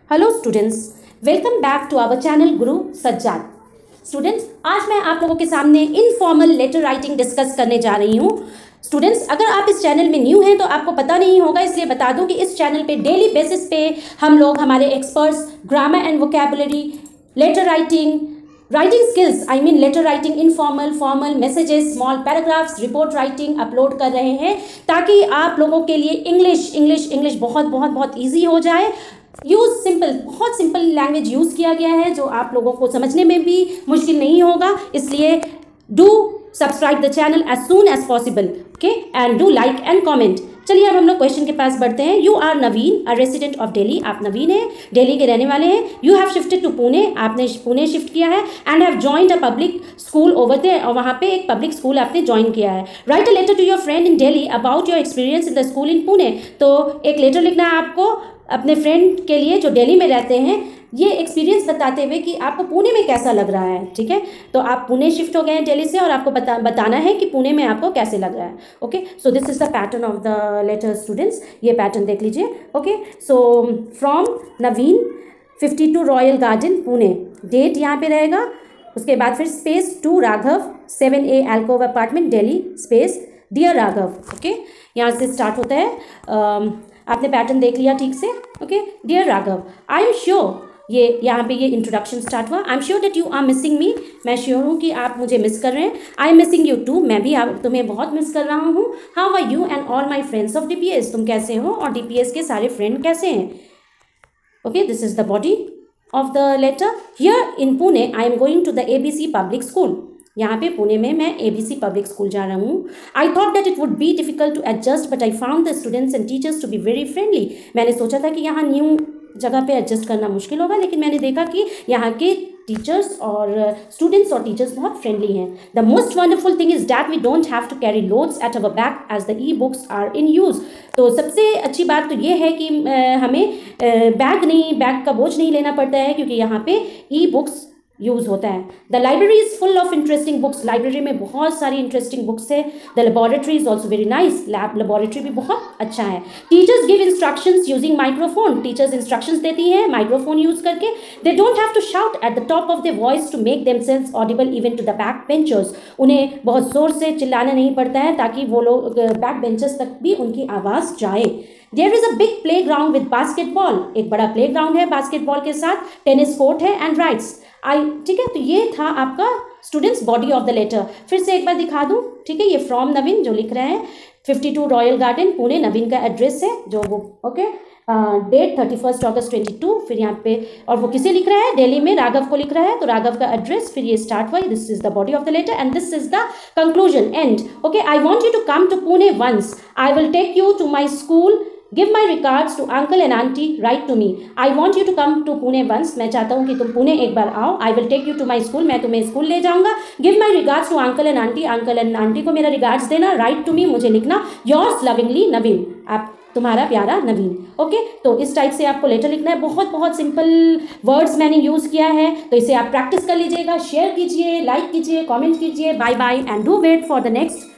Hello students, welcome back to our channel Guru Sajjad. Students, आज मैं आप लोगों के सामने इनफॉर्मल लेटर राइटिंग डिस्कस करने जा रही हूँ। स्टूडेंट्स, अगर आप इस चैनल में न्यू हैं तो आपको पता नहीं होगा, इसलिए बता दूं कि इस चैनल पे डेली बेसिस पे हम लोग हमारे experts grammar and vocabulary, letter writing skills, I mean letter writing, informal, formal, messages, small paragraphs, report writing upload कर रहे हैं ताकि आप लोगों के लिए इंग्लिश बहुत ईजी हो जाए। बहुत सिंपल लैंग्वेज यूज़ किया गया है जो आप लोगों को समझने में भी मुश्किल नहीं होगा। इसलिए do subscribe the channel as soon as possible, okay, and do like and comment. चलिए अब हम लोग क्वेश्चन के पास बढ़ते हैं। You are Naveen, a resident of Delhi. आप नवीन हैं, दिल्ली के रहने वाले हैं। You have shifted to Pune, आपने पुणे शिफ्ट किया है। And have joined a public school over there, और वहाँ पे एक पब्लिक स्कूल आपने ज्वाइन किया है। Write a letter to your friend in Delhi about your experience in the school in Pune. तो एक लेटर लिखना है आपको अपने फ्रेंड के लिए जो दिल्ली में रहते हैं, ये एक्सपीरियंस बताते हुए कि आपको पुणे में कैसा लग रहा है। ठीक है, तो आप पुणे शिफ्ट हो गए हैं दिल्ली से और आपको बताना है कि पुणे में आपको कैसे लग रहा है। Okay, so this is the pattern of the letter students. ये पैटर्न देख लीजिए। Okay, so from Naveen 52 royal garden Pune, date यहाँ पे रहेगा। उसके बाद फिर space to Raghav 7A alcove apartment Delhi, space dear Raghav. Okay, यहाँ से स्टार्ट होता है। आपने पैटर्न देख लिया ठीक से। Okay, dear Raghav, I am sure, ये यहाँ पे ये इंट्रोडक्शन स्टार्ट हुआ। I am sure that you are missing me, मैं श्योर हूँ कि आप मुझे मिस कर रहे हैं। I am missing you too, मैं भी तुम्हें बहुत मिस कर रहा हूँ। How are you and all my friends of DPS, तुम कैसे हो और DPS के सारे फ्रेंड कैसे हैं। Okay, this is the body of the letter. Here in Pune I am going to the ABC public school, यहाँ पे पुणे में मैं ABC पब्लिक स्कूल जा रहा हूँ। I thought that it would be difficult to adjust but I found the students and teachers to be very friendly. मैंने सोचा था कि यहाँ न्यू जगह पे एडजस्ट करना मुश्किल होगा, लेकिन मैंने देखा कि यहाँ के टीचर्स और स्टूडेंट्स और टीचर्स बहुत फ्रेंडली हैं। The most wonderful thing is that we don't have to carry loads at our back as the e-books are in use. तो सबसे अच्छी बात तो ये है कि हमें बैग का बोझ नहीं लेना पड़ता है, क्योंकि यहाँ पे ई-बुक्स यूज़ होता है। The library is full of interesting books, library में बहुत सारी इंटरेस्टिंग बुक्स है। The laboratory is also very nice, laboratory भी बहुत अच्छा है। Teachers give instructions using microphone, teachers instructions देती हैं माइक्रोफोन यूज़ करके। They don't have to shout at the top of the voice to make themselves audible even to the back benchers, उन्हें बहुत ज़ोर से चिल्लाना नहीं पड़ता है ताकि वो लोग बैक बेंचर्स तक भी उनकी आवाज़ जाए। There is a big play ground with basketball, एक बड़ा प्ले ग्राउंड है बास्केटबॉल के साथ। टेनिस कोर्ट है एंड राइड्स। ठीक है, तो ये था आपका students body of the letter. फिर से एक बार दिखा दूं। ठीक है, ये फ्रॉम नवीन जो लिख रहे हैं, 52 रॉयल गार्डन पुणे, नवीन का एड्रेस है जो वो। ओके, डेट 31 अगस्त 22। फिर यहाँ पे, और वो किसे लिख रहा है, दिल्ली में राघव को लिख रहा है, तो राघव का एड्रेस। फिर ये स्टार्ट हुआ, this is the body of the letter and this is the conclusion, end. Okay, I want you to come to Pune once, I will take you to my school, give my regards to uncle and auntie, write to me. I want you to come to Pune once, मैं चाहता हूँ कि तुम पुणे एक बार आओ। I will take you to my school, मैं तुम्हें school ले जाऊँगा। Give my regards to uncle and auntie, uncle and auntie को मेरा regards देना। Write to me, मुझे लिखना। Yours lovingly नवीन, आप तुम्हारा प्यारा नवीन। ओके, तो इस टाइप से आपको लेटर लिखना है। बहुत सिंपल वर्ड्स मैंने यूज़ किया है, तो इसे आप प्रैक्टिस कर लीजिएगा। शेयर कीजिए, लाइक कीजिए, कमेंट कीजिए। Bye bye and do wait for the next